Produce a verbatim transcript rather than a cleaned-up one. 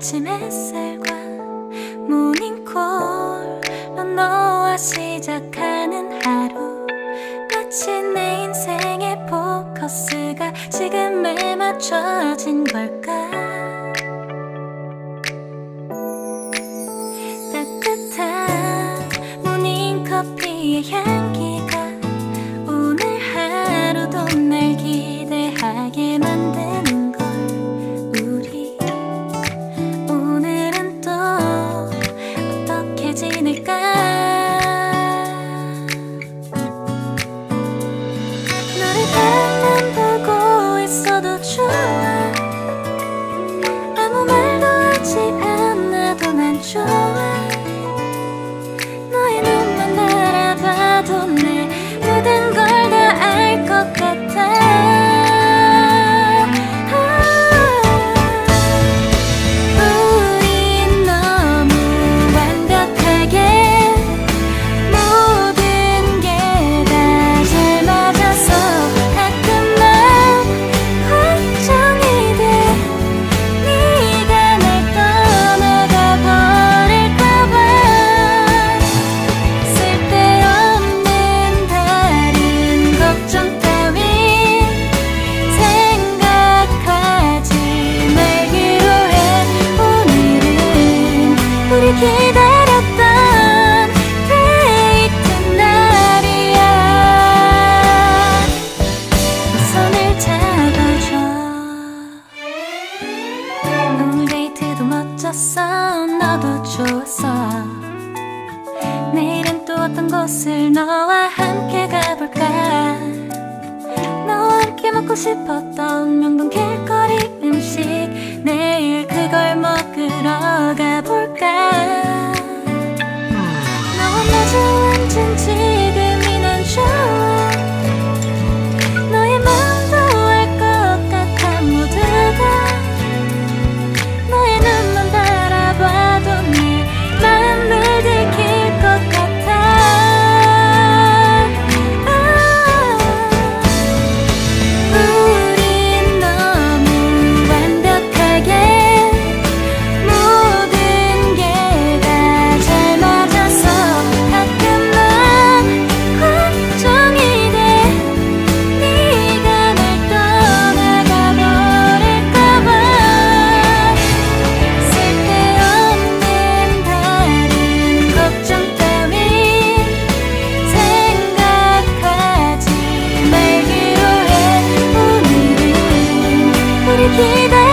아침 햇살과 모닝콜로 너와 시작하는 하루, 마치 내 인생의 포커스가 지금에 맞춰진 걸까. 따뜻한 모닝커피의 향기가 오늘 하루도 날 기대하게 만드는 걸. 우리 오늘은 또 어떻게 지낼까. 너를 가만 보고 있어도 좋아. 아무 말도 하지 않아도 난 좋아. 너의 눈만 바라봐도 내 모든 걸 다 알 것 같아. 우린 너무 완벽하게 모든 게 다 잘 맞아서 가끔 난 걱정이 돼. 네가 날 떠나가 버릴까봐. 쓸데없는 다른 걱정 따윈 생각하지 말기로 해. 오늘은 우리 기다렸던 데이트 날이야. 손을 잡아줘. 오늘 데이트도 멋졌어. 너도 좋았어. 내일은 또 어떤 곳을 너와 함께 가볼까. 너와 함께 먹고 싶었던 명동 길거리 음식, 내일 그걸 먹으러 가볼까. 너와 마주 앉은 지금이 난 좋아. 너의 마음도 알 것 같아. 모두가 너의 눈만 바라봐도 내 마음을 들킬 것 같아. 아, 우린 너무 완벽하게 모든 게 다 잘 맞아서 가끔 난 걱정이 돼. 네가 날 떠나가 버릴까봐. 쓸데없는 다른 걱정 따윈 생각하지 말기로 해. 오늘은 우리 기다렸던